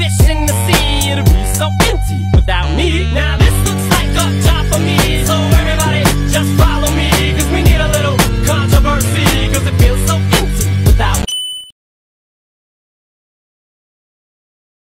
fish in the sea, it'll be so empty without